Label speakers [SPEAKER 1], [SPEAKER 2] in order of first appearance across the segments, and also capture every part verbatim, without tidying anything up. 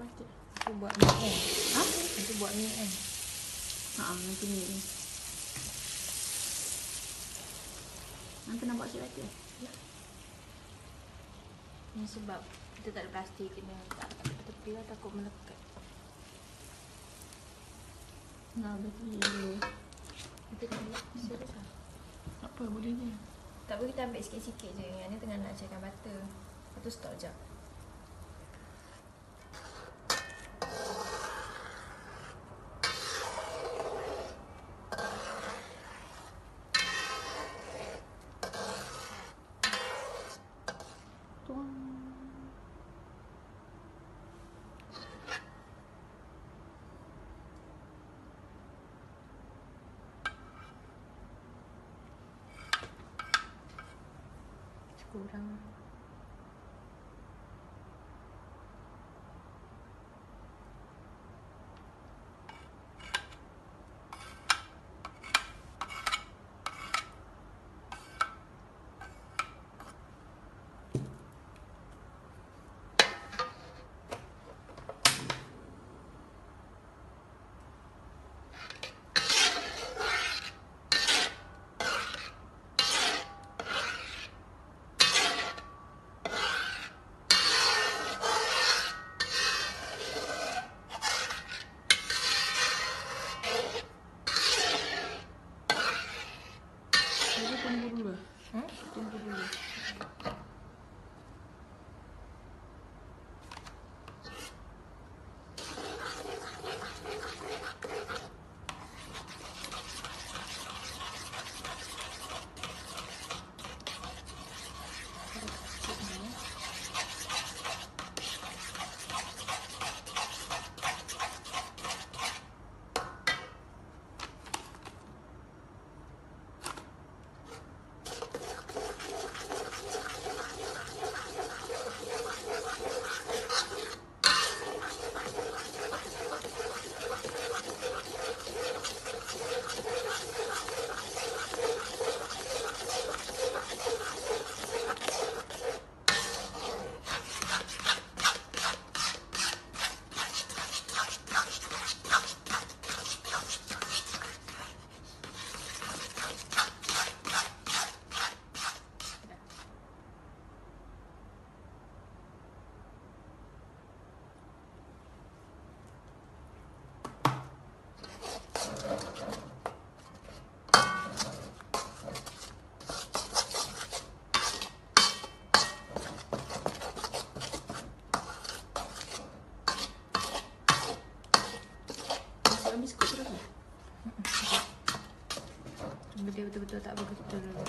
[SPEAKER 1] plastik. Aku buat ni kan.
[SPEAKER 2] Ha?
[SPEAKER 1] Aku buat ni kan.
[SPEAKER 2] Haa, nanti ni ni. Nanti nak buat sikit lagi eh?
[SPEAKER 1] Ya. Ni sebab kita tak ada plastik, kena tak kat tepi lah, takut melekat.
[SPEAKER 2] Nah, betul dulu.
[SPEAKER 1] Kita dah buat serius lah.
[SPEAKER 2] Tak apa, boleh je.
[SPEAKER 1] Tak apa, kita ambil sikit-sikit je. Yang ni tengah nak cairkan butter. Lepas tu stop sekejap.
[SPEAKER 2] Tuang.
[SPEAKER 1] Kurang.
[SPEAKER 2] Jadi tunggu dulu.
[SPEAKER 1] Hmm?
[SPEAKER 2] Tunggu dulu. Biskut tu lagi.
[SPEAKER 1] Tunggu dia betul-betul tak betul dulu.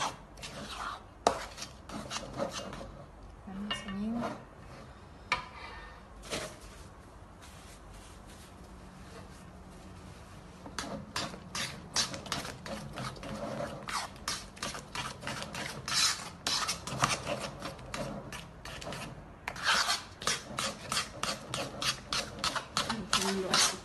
[SPEAKER 1] Mana sini?
[SPEAKER 2] Tunggu aku.